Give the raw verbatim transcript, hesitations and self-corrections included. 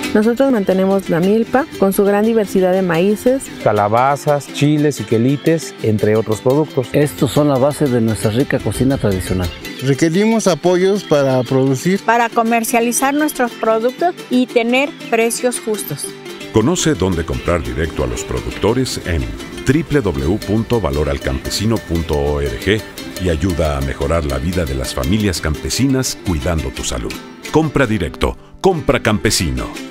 Nosotros mantenemos la milpa con su gran diversidad de maíces, calabazas, chiles y quelites, entre otros productos. Estos son la base de nuestra rica cocina tradicional. Requerimos apoyos para producir, para comercializar nuestros productos y tener precios justos. Conoce dónde comprar directo a los productores en doble u doble u doble u punto valor al campesino punto org y ayuda a mejorar la vida de las familias campesinas cuidando tu salud. Compra directo, compra campesino.